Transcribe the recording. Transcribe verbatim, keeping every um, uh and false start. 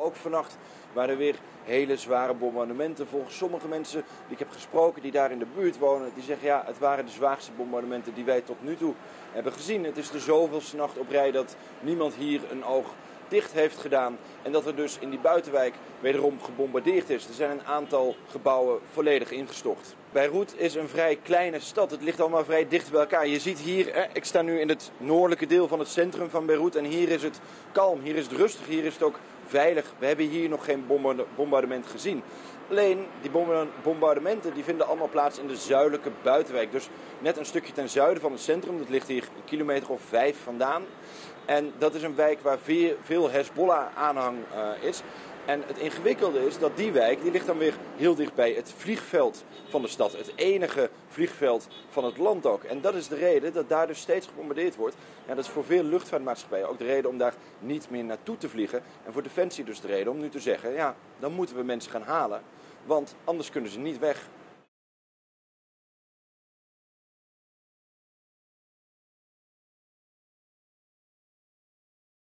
ook vannacht waren er weer hele zware bombardementen. Volgens sommige mensen die ik heb gesproken die daar in de buurt wonen, die zeggen ja, het waren de zwaarste bombardementen die wij tot nu toe hebben gezien. Het is de zoveelste nacht op rij dat niemand hier een oog dicht heeft gedaan en dat er dus in die buitenwijk wederom gebombardeerd is. Er zijn een aantal gebouwen volledig ingestort. Beirut is een vrij kleine stad. Het ligt allemaal vrij dicht bij elkaar. Je ziet hier, ik sta nu in het noordelijke deel van het centrum van Beirut en hier is het kalm, hier is het rustig, hier is het ook veilig. We hebben hier nog geen bombardement gezien. Alleen die bombardementen die vinden allemaal plaats in de zuidelijke buitenwijk. Dus net een stukje ten zuiden van het centrum. Dat ligt hier een kilometer of vijf vandaan. En dat is een wijk waar veel Hezbollah-aanhang uh, is. En het ingewikkelde is dat die wijk, die ligt dan weer heel dicht bij het vliegveld van de stad. Het enige vliegveld van het land ook. En dat is de reden dat daar dus steeds gebombardeerd wordt. Ja, dat is voor veel luchtvaartmaatschappijen ook de reden om daar niet meer naartoe te vliegen. En voor Defensie dus de reden om nu te zeggen, ja, dan moeten we mensen gaan halen. Want anders kunnen ze niet weg.